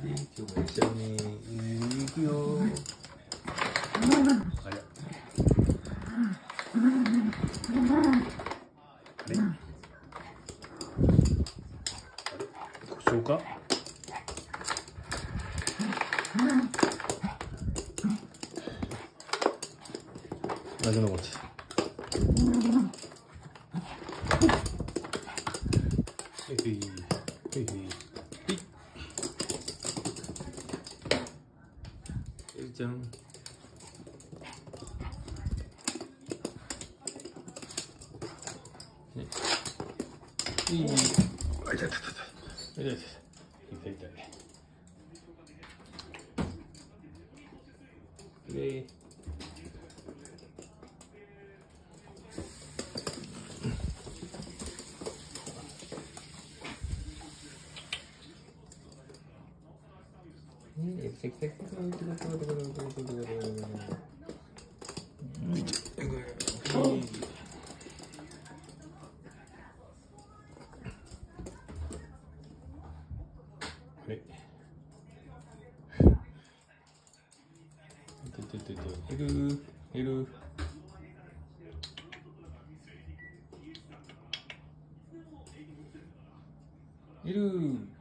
今日も一緒に行くよ。あれ。故障か。謎の持ち。じゃん。あ、痛い痛い痛い痛い痛い痛い痛い。いる